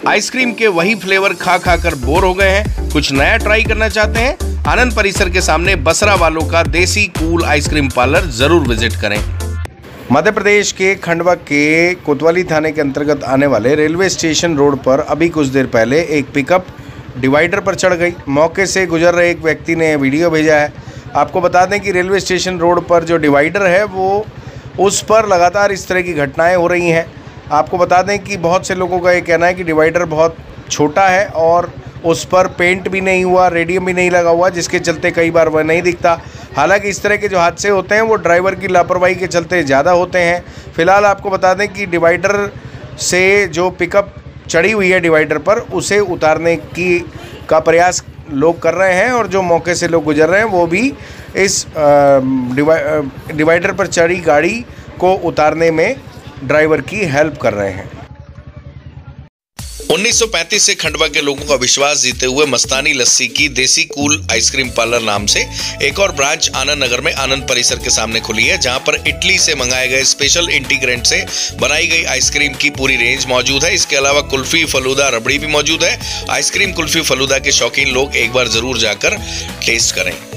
Ice cream के वही flavour खा खा कर बोर हो गए हैं, कुछ नया ट्राई करना चाहते हैं? आनंद परिसर के सामने बसरा वालों का देसी कूल आइसक्रीम पार्लर जरूर विजिट करें। मध्य प्रदेश के खंडवा के कोतवाली थाने के अंतर्गत आने वाले रेलवे स्टेशन रोड पर अभी कुछ देर पहले एक पिकअप डिवाइडर पर चढ़ गई। मौके से गुजर रहे एक व्यक्ति ने वीडियो भेजा है। आपको बता दें कि रेलवे स्टेशन रोड पर जो डिवाइडर है वो उस पर लगातार इस तरह की घटनाएं हो रही हैं। आपको बता दें कि बहुत से लोगों का ये कहना है कि डिवाइडर बहुत छोटा है और उस पर पेंट भी नहीं हुआ, रेडियम भी नहीं लगा हुआ, जिसके चलते कई बार वह नहीं दिखता। हालांकि इस तरह के जो हादसे होते हैं वो ड्राइवर की लापरवाही के चलते ज़्यादा होते हैं। फिलहाल आपको बता दें कि डिवाइडर से जो पिकअप चढ़ी हुई है डिवाइडर पर, उसे उतारने का प्रयास लोग कर रहे हैं और जो मौके से लोग गुजर रहे हैं वो भी इस डिवाइडर पर चढ़ी गाड़ी को उतारने में ड्राइवर की हेल्प कर रहे हैं। 1935 से खंडवा के लोगों का विश्वास जीते हुए मस्तानी लस्सी की देसी कूल आइसक्रीम पार्लर नाम से एक और ब्रांच आनंद नगर में आनंद परिसर के सामने खुली है, जहां पर इटली से मंगाए गए स्पेशल इंटीग्रेंट से बनाई गई आइसक्रीम की पूरी रेंज मौजूद है। इसके अलावा कुल्फी, फलूदा, रबड़ी भी मौजूद है। आइसक्रीम, कुल्फी, फलूदा के शौकीन लोग एक बार जरूर जाकर टेस्ट करें।